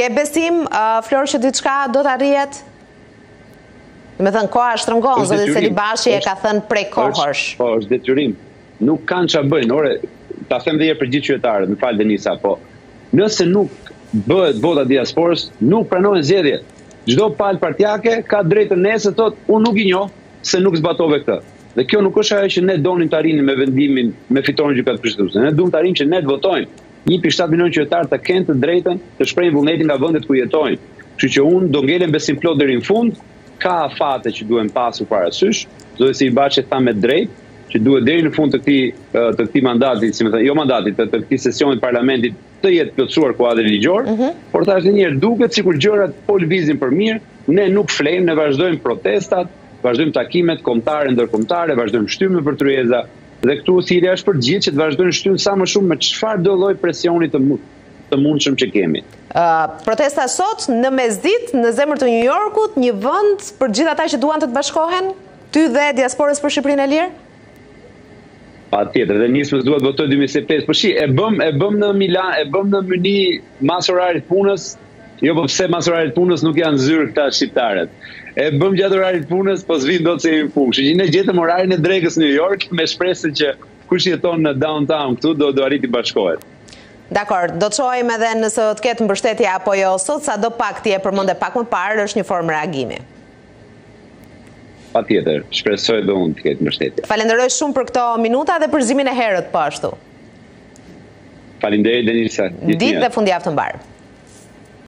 Ke besim, Flor, që diçka do të arrijet? Me thënë, koha shtrëngon, zoti Selibashi e ka thënë prej kohësh. Po, është detyrim. Nuk kanë ç'a bëjnë. Ore, ta them dhe për gjithë qytetarët, më fal Denisa, po nëse nuk bëhet vota diasporës, nuk pranohen zgjedhjet. Çdo palë partijake ka drejtën nesër thotë, unë nuk i njoh se nuk zbatove këtë. Dhe kjo nuk është ajo që ne donim të arrijmë me vendimin, me fitoren gjykatëpërshtatuse. Ne duam të arrijmë që ne të votojmë. 1,7 milion qytetarë të kenë të drejtën të shprehin vullnetin nga vendet ku jetojnë. Kështu që unë do ngelem besim plot deri në fund. Ka afate që duhen pasur parasysh. Zoti Selibashi tha me drejt që duhet deri në fund të këtij mandati, si më thënë, jo mandati, të këtij sesioni të parlamentit të jetë plotësuar kuadri ligjor, por tash një duket sikur gjërat po lëvizin për mirë, ne nuk flejmë, ne vazhdojmë protestat, vazhdojmë takimet kombëtare, ndërkombëtare, vazhdojmë shtyme për tryeza, dhe këtu thirrja është për gjithë që të vazhdojnë shtymë sa më shumë me çfarë do lloj presioni të mundshëm që kemi. Protesta sot në mesditë, në zemër të New Yorkut, një vend për gjithë ata që duan të bashkohen, ty dhe diasporës për Shqipërinë e lirë? Patjetër, dhe nismës duhet votoj 2025. Po e bëm në Milan, e bëm në Myni mas orarit punës, jo po pse mas orarit punës nuk janë zyrë këta shqiptarët. E bëm gjatë orarit punës, po s'vin dot se jemi punë. Kështu që ne gjetëm orarin e drekës në New York me shpresën që kush jeton në downtown këtu do arriti bashkohet. Dakor, do të shohim edhe nëse do të ketë mbështetje apo jo sot, sado pak ti e përmendë pak më parë, është një formë reagimi. Patjetër, shpresoj dhe unë të ketë mbështetje. Falenderoj shumë për këto minuta dhe përzimin e herët po ashtu. Faleminderit Denisa. Ditë dhe fundjavë të mbarë.